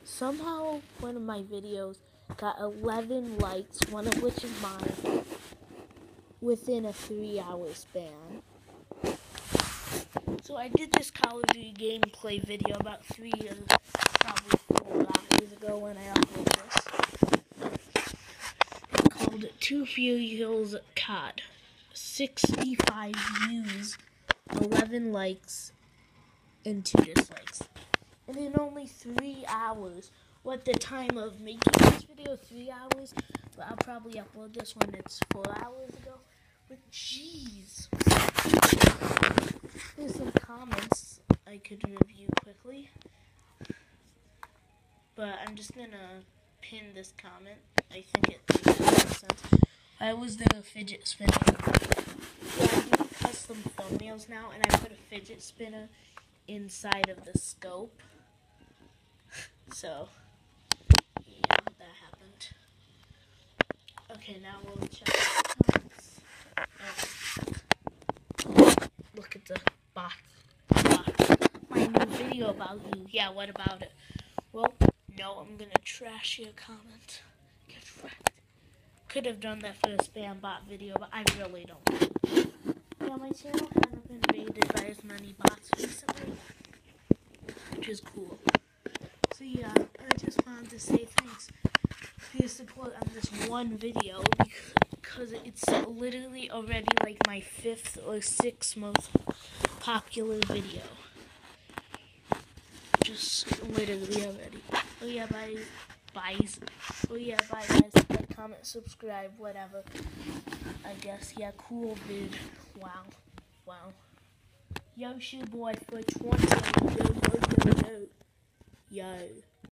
Somehow, one of my videos got 11 likes, one of which is mine, within a 3-hour span. So I did this Call of Duty gameplay video about probably 4 hours ago when I uploaded this. It's called Two Furious COD. 65 views, 11 likes, and 2 dislikes. And in only 3 hours. What the time of making this video? 3 hours? But I'll probably upload this when it's 4 hours ago. But jeez. There's some comments I could review quickly. But I'm just gonna pin this comment. I think it makes sense. Why was there a fidget spinner? Yeah, I do custom thumbnails now, and I put a fidget spinner inside of the scope. So, yeah, that happened. Okay, now we'll check the comments. Look at the box. My new video about you. Yeah, what about it? Well, no, I'm gonna trash your comment. Get wrecked. Could have done that for a spam bot video, but I really don't. Yeah, my channel hasn't been invaded by as many bots recently, which is cool. So yeah, I just wanted to say thanks for your support on this one video, because it's literally already like my 5th or 6th most popular video. Just literally already. Oh yeah, bye. Oh yeah, bye guys. Like, comment, subscribe, whatever. I guess, yeah, cool vid. Wow. Yoshi boy for 20. Yo.